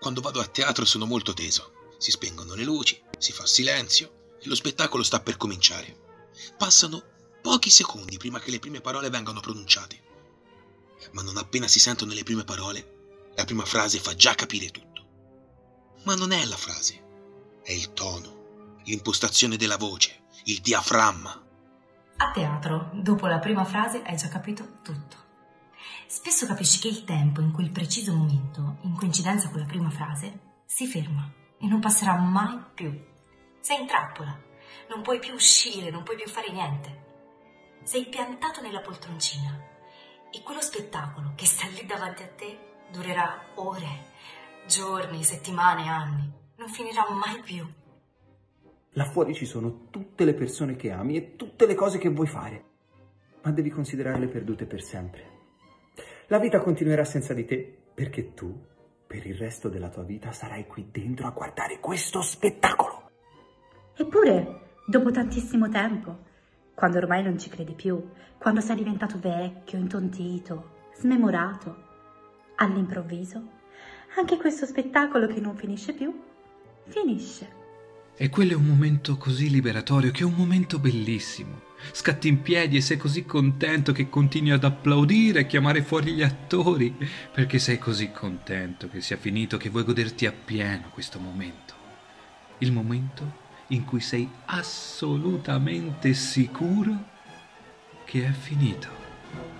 Quando vado a teatro sono molto teso. Si spengono le luci, si fa silenzio e lo spettacolo sta per cominciare. Passano pochi secondi prima che le prime parole vengano pronunciate. Ma non appena si sentono le prime parole, la prima frase fa già capire tutto. Ma non è la frase, è il tono, l'impostazione della voce, il diaframma. A teatro, dopo la prima frase hai già capito tutto. Spesso capisci che il tempo in quel preciso momento, in coincidenza con la prima frase, si ferma e non passerà mai più. Sei in trappola, non puoi più uscire, non puoi più fare niente. Sei piantato nella poltroncina e quello spettacolo che sta lì davanti a te durerà ore, giorni, settimane, anni. Non finirà mai più. Là fuori ci sono tutte le persone che ami e tutte le cose che vuoi fare, ma devi considerarle perdute per sempre. La vita continuerà senza di te, perché tu, per il resto della tua vita, sarai qui dentro a guardare questo spettacolo. Eppure, dopo tantissimo tempo, quando ormai non ci credi più, quando sei diventato vecchio, intontito, smemorato, all'improvviso, anche questo spettacolo che non finisce più, finisce. E quello è un momento così liberatorio, che è un momento bellissimo. Scatti in piedi e sei così contento che continui ad applaudire e chiamare fuori gli attori, perché sei così contento che sia finito che vuoi goderti appieno questo momento. Il momento in cui sei assolutamente sicuro che è finito.